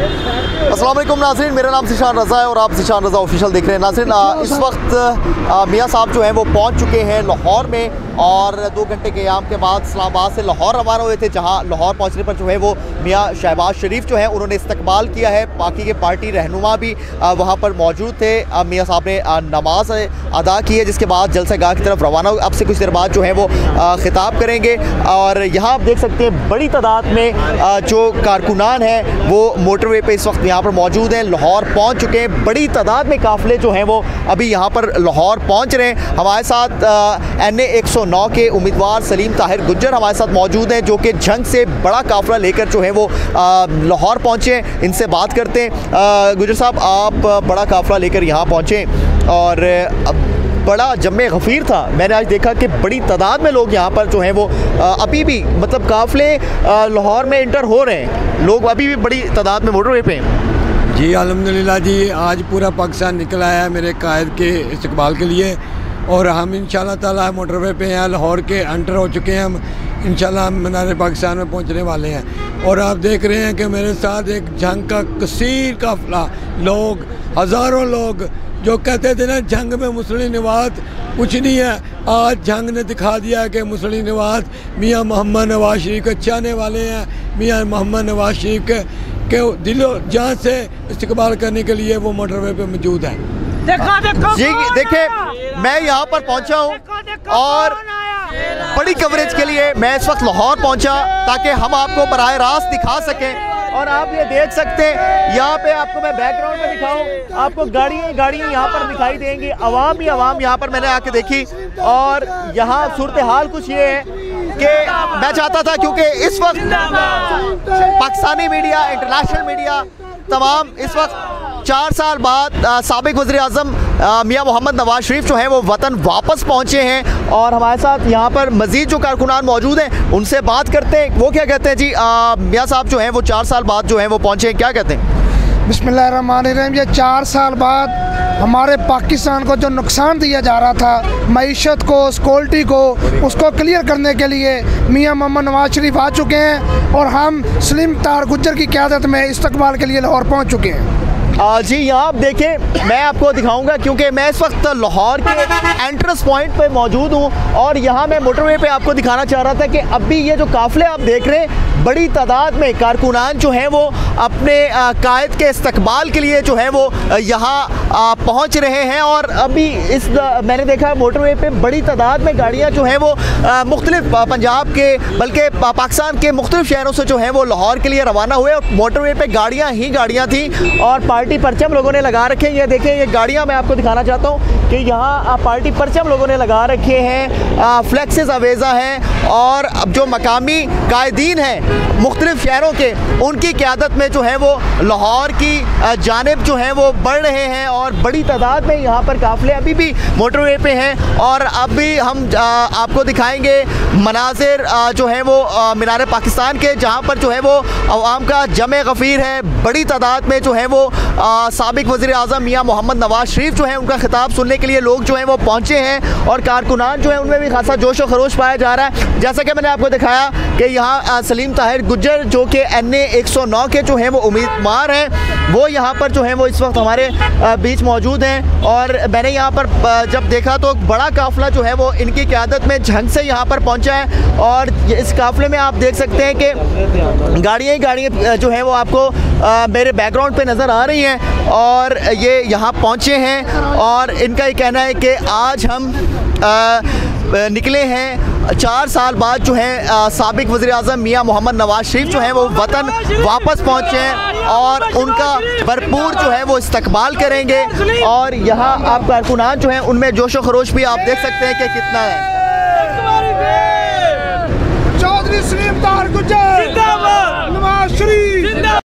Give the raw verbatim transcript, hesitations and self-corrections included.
अस्सलाम वालेकुम नाज़रीन, मेरा नाम ज़ीशान रज़ा है और आप ज़ीशान रज़ा ऑफिशियल देख रहे हैं। नाज़रीन, इस वक्त मियाँ साहब जो हैं वो पहुंच चुके हैं लाहौर में और दो घंटे के क़याम के बाद इस्लामाबाद से लाहौर रवाना हुए थे, जहां लाहौर पहुंचने पर जो है वो मियाँ शहबाज शरीफ जो है उन्होंने इस्तकबाल किया है। बाकी के पार्टी रहनुमा भी वहाँ पर मौजूद थे। मियाँ साहब ने नमाज अदा की है, जिसके बाद जलसागाह की तरफ रवाना हुए। अब से कुछ देर बाद जो है वो खिताब करेंगे और यहाँ आप देख सकते हैं बड़ी तादाद में जो कारकुनान हैं वो मोटरवे पे इस वक्त यहाँ पर मौजूद हैं, लाहौर पहुँच चुके हैं। बड़ी तादाद में काफ़िले जो हैं वो अभी यहाँ पर लाहौर पहुँच रहे हैं। हमारे साथ एन ए एक सौ नौ के उम्मीदवार सलीम ताहिर गुज्जर हमारे साथ मौजूद हैं, जो कि जंग से बड़ा काफ़िला लेकर जो है वो लाहौर पहुँचे। इनसे बात करते हैं। गुज्जर साहब, आप बड़ा काफ़िला लेकर यहाँ पहुँचे और बड़ा जम्मे गफ़ीर था। मैंने आज देखा कि बड़ी तादाद में लोग यहाँ पर जो हैं वो अभी भी मतलब काफ़िले लाहौर में इंटर हो रहे हैं, लोग अभी भी बड़ी तादाद में मोटरवे पे हैं। जी अल्हम्दुलिल्लाह जी, आज पूरा पाकिस्तान निकल आया है मेरे कायद के इस्तकबाल के लिए और हम इंशाल्लाह ताला मोटरवे पे हैं, लाहौर के एंटर हो चुके हैं। हम इंशाल्लाह मीनार पाकिस्तान में पहुंचने वाले हैं और आप देख रहे हैं कि मेरे साथ एक जंग का कसीर काफिला, लोग हज़ारों लोग जो कहते थे ना जंग में मुस्लिम नवाज कुछ नहीं है, आज जंग ने दिखा दिया है कि मुस्लिम नवाज मियाँ मोहम्मद नवाज शरीफ के चाहने वाले हैं। मियाँ मोहम्मद नवाज शरीफ के, के दिलो जान से इस्तकबाल करने के लिए वो मोटरवे पे मौजूद है। देखा, देखा, जी देखिए, मैं यहाँ पर पहुँचा हूँ और बड़ी कवरेज के लिए मैं इस वक्त लाहौर पहुँचा ताकि हम आपको बराह रास्त दिखा सकें। और आप ये देख सकते हैं, यहाँ पे आपको मैं बैकग्राउंड में दिखाऊं, आपको गाड़ियाँ गाड़ियाँ यहाँ पर दिखाई देंगी, अवाम ही अवाम यहाँ पर मैंने आके देखी। और यहाँ सूरत हाल कुछ ये है कि मैं चाहता था, क्योंकि इस वक्त पाकिस्तानी मीडिया, इंटरनेशनल मीडिया तमाम इस वक्त चार साल बाद साबिक वज़ीर आज़म मियाँ मोहम्मद नवाज शरीफ जो हैं वो वतन वापस पहुँचे हैं और हमारे साथ यहाँ पर मज़ीद जो कारकुनान मौजूद हैं उनसे बात करते हैं। वो क्या कहते हैं जी? मियाँ साहब जो हैं वो चार साल बाद जो हैं वो पहुँचे हैं, क्या कहते हैं? बिस्मिल्लाहिर्रहमानिर्रहीम। ये चार साल बाद हमारे पाकिस्तान को जो नुकसान दिया जा रहा था, मईशत को, सिक्योरिटी को, उसको क्लियर करने के लिए मियाँ मोहम्मद नवाज शरीफ आ चुके हैं और हम सलीम ताहिर गुज्जर की क़यादत में इस्तकबाल के लिए लाहौर पहुँच चुके हैं। आ, जी यहाँ आप देखें, मैं आपको दिखाऊंगा क्योंकि मैं इस वक्त लाहौर के एंट्रेंस पॉइंट पे मौजूद हूँ और यहाँ मैं मोटरवे पे आपको दिखाना चाह रहा था कि अभी ये जो काफ़िले आप देख रहे हैं, बड़ी तादाद में कारकुनान जो हैं वो अपने कायद के इस्तकबाल के लिए जो है वो यहाँ पहुँच रहे हैं। और अभी इस मैंने देखा मोटरवे पे बड़ी तादाद में गाड़ियाँ जो हैं वो मुख्तलिफ पंजाब के बल्कि पाकिस्तान के मुख्तलिफ शहरों से जो हैं वो लाहौर के लिए रवाना हुए और मोटरवे पे गाड़ियाँ ही गाड़ियाँ थी और पार्टी परचम लोगों ने लगा रखे हैं। ये देखें, ये गाड़ियां मैं आपको दिखाना चाहता हूं कि यहाँ पार्टी परचम लोगों ने लगा रखे हैं, फ्लेक्सेस अवेज़ा हैं और अब जो मकामी कायदीन हैं मुख्तलिफ शहरों के, उनकी क़यादत में जो है वो लाहौर की जानिब जो है वो बढ़ रहे हैं और बड़ी तादाद में यहाँ पर काफ़िले अभी भी मोटरवे पे हैं। और अभी हम आपको दिखाएंगे मनाजिर जो है वो मीनार पाकिस्तान के, जहाँ पर जो है वो अवाम का जमे गफ़ीर है। बड़ी तादाद में जो है वो साबिक वज़ीर आज़म मियाँ मोहम्मद नवाज शरीफ जो है उनका खिताब सुनने के लिए लोग जो हैं वो पहुँचे हैं और कारकुनान जो है उनमें भी खासा जोश व खरोश पाया जा रहा है। जैसा कि मैंने आपको दिखाया कि यहाँ सलीम ताहिर गुज्जर जो कि एन ए एक सौ नौ के जो हैं वो उम्मीदवार हैं, वो यहाँ पर जो हैं वो इस वक्त हमारे बीच मौजूद हैं। और मैंने यहाँ पर जब देखा तो बड़ा काफ़िला जो है वो इनकी क़यादत में झंग से यहाँ पर पहुँचा है और इस काफ़िले में आप देख सकते हैं कि गाड़ियाँ ही गाड़ियाँ जो हैं वो आपको आ, मेरे बैकग्राउंड पे नज़र आ रही हैं और ये यहाँ पहुँचे हैं और इनका ये कहना है कि आज हम आ, निकले हैं चार साल बाद जो है साबिक वज़ीर आज़म मियाँ मोहम्मद नवाज शरीफ जो हैं वो वतन वापस पहुँचे हैं और उनका भरपूर जो है वो इस्तकबाल करेंगे। और यहाँ आप कारकुनान जो हैं उनमें जोश व खरोश भी आप देख सकते हैं कि कितना है। चौधरी सलीम ताहिर गुज्जर, नवाज शरीफ।